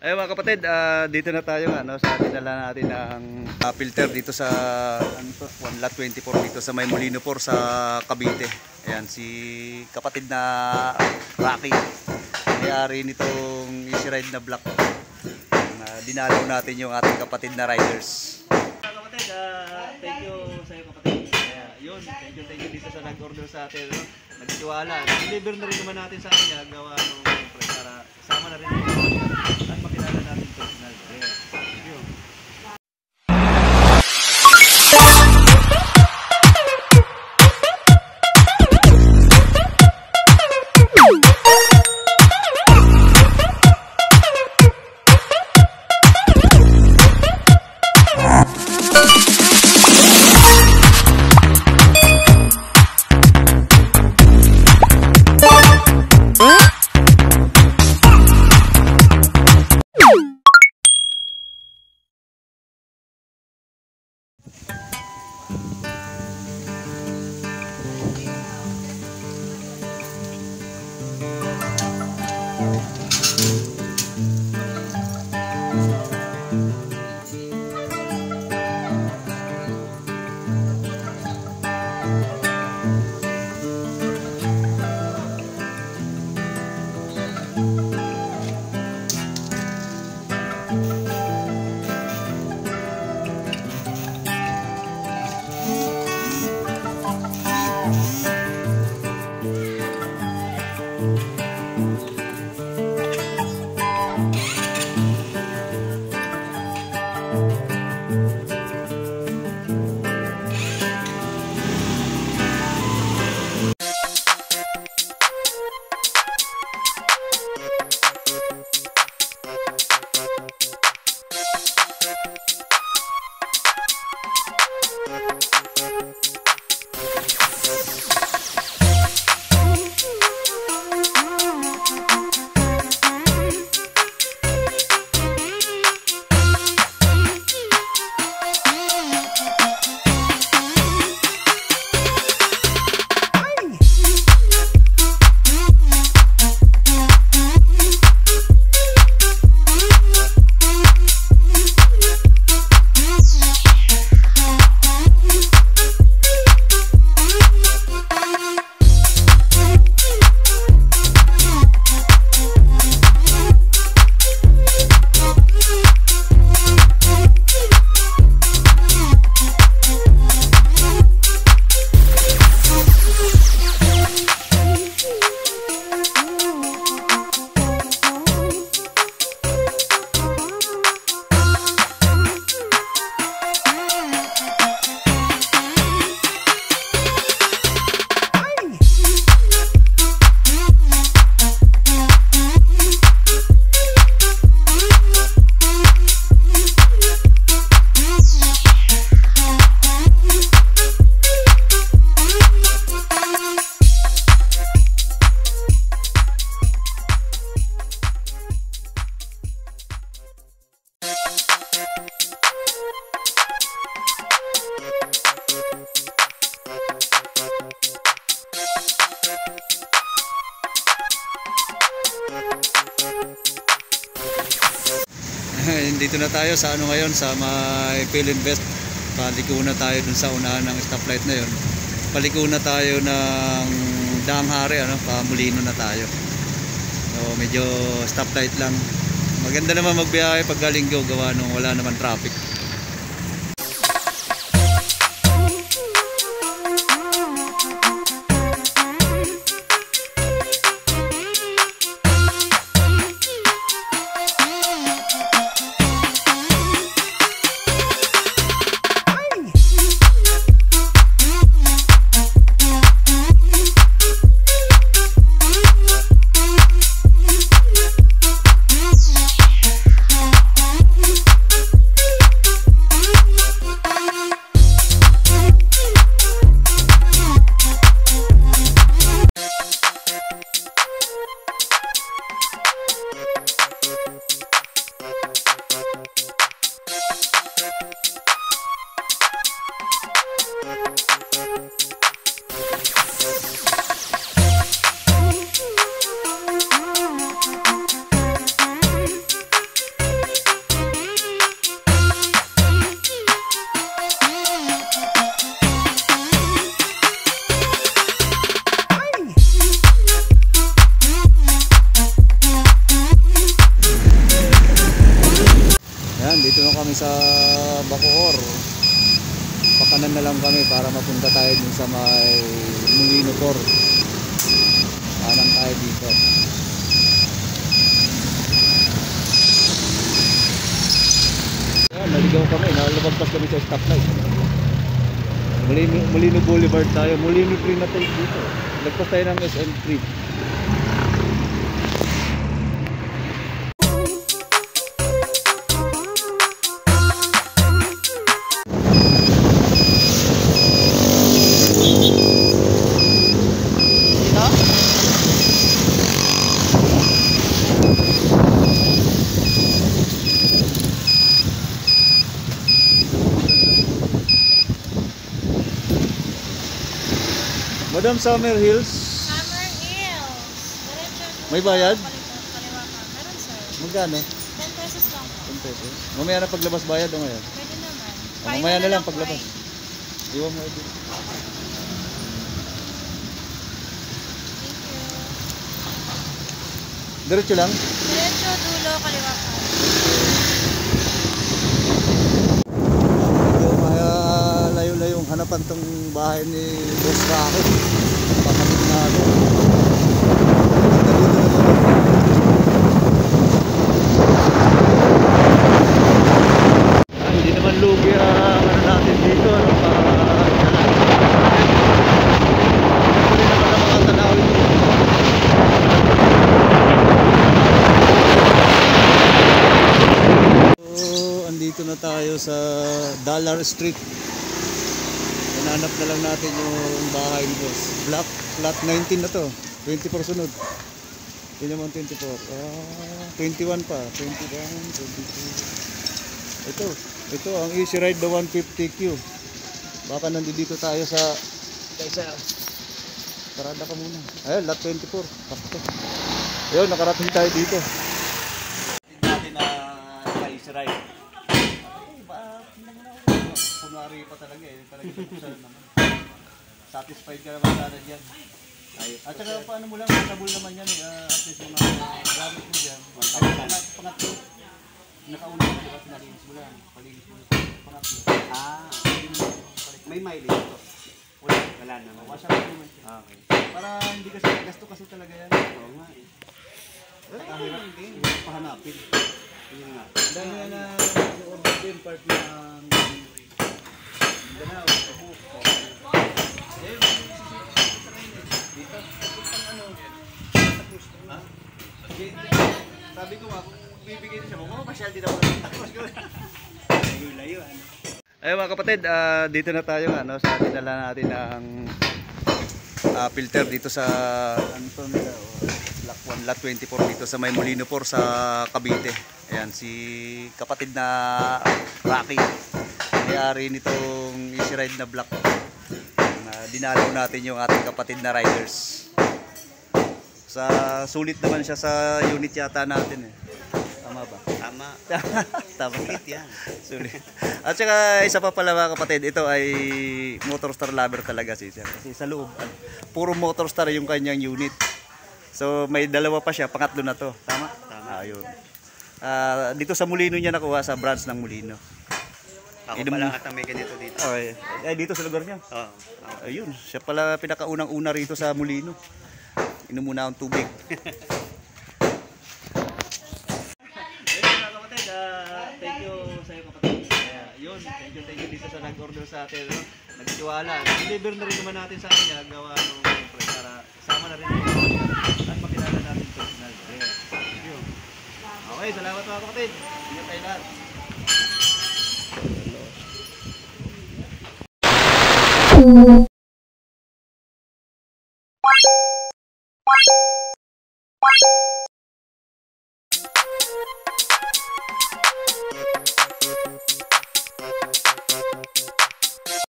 Ayun mga kapatid, dito na tayo sa dinala natin ang filter dito sa 1 lot 24 dito sa May Molino 4 sa Cavite. Ayan si kapatid na Rocky, may-ari nitong Easy Ride na block. Dinalaw natin yung ating kapatid na riders. Kapatid, thank you sa iyo kapatid. Yun, thank you dito sa nag-order sa atin, nagtiwala. Deliver na rin naman natin sa kanya, gawa ng para sama na rin at makilala natin personal. Thank you. Dito na tayo sa ngayon sa may Philinvest. Paliko na tayo dun sa unahan ng stoplight na yun. Paliko na tayo ng Daang Hari, pa Molino na tayo. So medyo stoplight lang. Maganda naman magbiyahe pag galing gawa nung wala naman traffic. pakanan na lang kami para mapunta tayo dun sa may Molino Por. Kanan tayo dito. Ayan, naligaw kami, nalabagpas kami sa stoplight. Molino Boulevard tayo, Molino 3 na tayo dito. Lagpas tayo ng SM3. Madam Summer Hills. Summer Hills. Diretso. May bayad? Kaliwa ka. Meron sir. Magkano? 10 pesos lang po. 10 pesos. Mamaya na paglabas bayad o ngayon? Pwede naman. Mamaya na lang po paglabas. eh. Iwan mo ito. Thank you. Diretso lang? Diretso, dulo, kaliwa ka. Medyo kaya layo-layong hanapan tong bahay ni Boss Rako. Pakatid na ako. Hindi naman lugi ang ano natin dito. Ano, andito na tayo sa Dollar Street. Hanap na lang natin yung bahay ni Boss. Flat 19 na to. 24 sunod. Yun naman 24. 21 pa. 21, 22. Ito ang Easy Ride the 150Q. Baka nandito tayo sa parada ka muna. Ayun, lot 24. Sakto. Ayun, nakarating tayo dito. Natin na Easy Ride. Kunwari pa talaga eh. Talaga naman. Satisfied ka naman sana dyan. At saka paano mo lang, sabol naman yan eh. At least yung mga gamit mo dyan. Pangatlo. Nakauna ka, diba? Pinalinis mo lang. Palinis mo lang. Pangatlo. May mileage ito. Wala naman. Washa ka naman siya. Okay. Para hindi kasi, gasto kasi talaga yan. Oo nga eh. Kahirap Hindi. pahanapin. Yun nga. Dahil na na-order din part ng Mindanao, Cebu. Eh, dito. Ano? Ha? Sabi ko nga, kung bibigay din siya, mapapasyal din ako. Layo-layo. Ano? Ayun mga kapatid, dito na tayo ano, sa dinala natin ng filter dito sa Anton Block 1 Lot 24 dito sa may Molino Por sa Cavite. Ayan si kapatid na Rocky. May-ari nitong Easy Ride na block. Dinalaw natin yung ating kapatid na riders. Sa sulit naman siya sa unit yata natin eh. Tama ba? Tama. Tama. Sulit yan. Sulit. At saka isa pa pala mga kapatid, ito ay Motorstar lover talaga si sir. Kasi sa loob, puro Motorstar yung kanyang unit. So may dalawa pa siya, pangatlo na to. Tama? Tama. Ayun. Dito sa Molino niya nakuha, sa branch ng Molino. Ako pala ata may ganito dito. Okay. Dito sa lugar niya. Oo. Ayun, siya pala pinakaunang-una rito sa Molino. Inom muna akong tubig. Thank you sa iyo kapatid. Yun, thank you dito sa nag-order sa atin. No? Nagtiwala. Deliver na rin naman natin sa kanya. Gawa nung para sama na rin at makilala natin personal. Okay, salamat mga kapatid. Ingat tayo lahat.